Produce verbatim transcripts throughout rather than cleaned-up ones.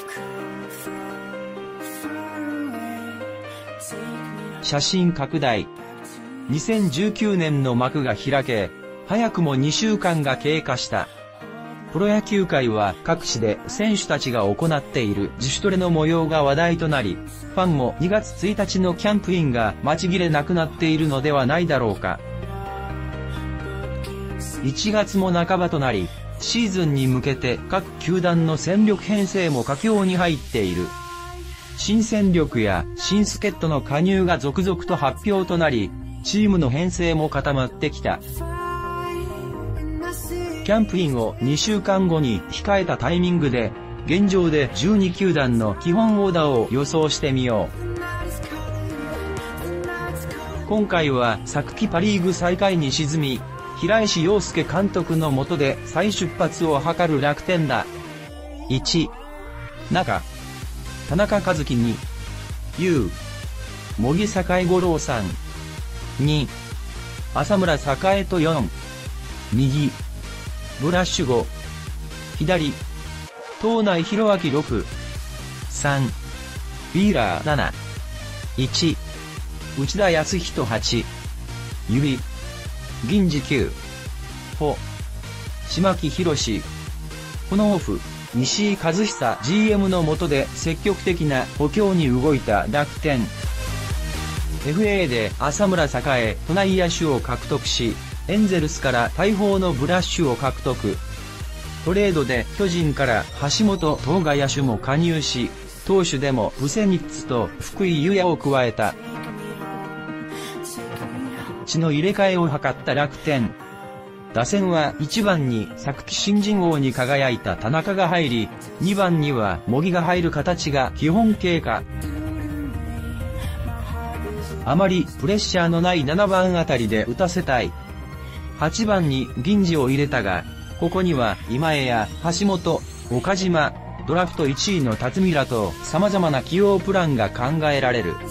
写真拡大。にせんじゅうきゅうねんの幕が開け、早くもにしゅうかんが経過した。プロ野球界は各地で選手たちが行っている自主トレの模様が話題となり、ファンもにがつついたちのキャンプインが待ちきれなくなっているのではないだろうか。いちがつも半ばとなり、シーズンに向けて各球団の戦力編成も佳境に入っている。新戦力や新助っ人の加入が続々と発表となり、チームの編成も固まってきた。キャンプインをにしゅうかんごに控えたタイミングで、現状でじゅうにきゅうだんの基本オーダーを予想してみよう。今回は昨季パリーグ最下位に沈み、平石陽介監督の下で再出発を図る楽天だ。いち、中、田中和樹に、優、茂木栄五郎さん。に、浅村栄とよん、右、ブラッシュご、左、東内弘明ろく、さん、ウィーラーなな、いち、内田康人はち、指、銀次きゅう、ほ、島木宏、このオフ、西井和久 ジーエム の下で積極的な補強に動いた楽天。エフエー で浅村栄都内野手を獲得し、エンゼルスから大砲のブラッシュを獲得。トレードで巨人から橋本東賀野手も加入し、投手でもブセニッツと福井優也を加えた。血の入れ替えを図った楽天。打線はいちばんに昨季新人王に輝いた田中が入り、にばんには茂木が入る形が基本形か。あまりプレッシャーのないななばんあたりで打たせたい。はちばんに銀次を入れたが、ここには今江や橋本、岡島、ドラフトいちいの辰巳らと様々な起用プランが考えられる。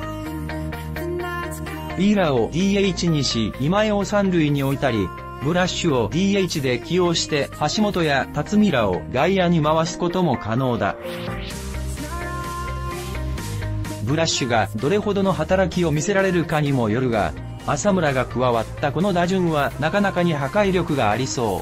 ウィーラーを ディーエイチ にし今江を三塁に置いたり、ブラッシュを ディーエイチ で起用して橋本や辰巳らを外野に回すことも可能だ。ブラッシュがどれほどの働きを見せられるかにもよるが、浅村が加わったこの打順はなかなかに破壊力がありそう。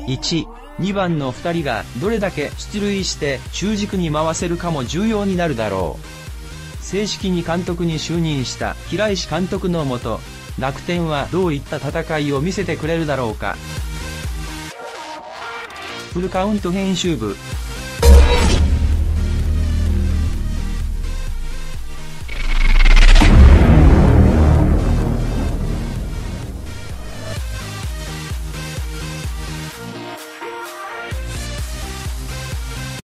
いち、にばんのふたりがどれだけ出塁して中軸に回せるかも重要になるだろう。正式に監督に就任した平石監督のもと、楽天はどういった戦いを見せてくれるだろうか。フルカウント編集部。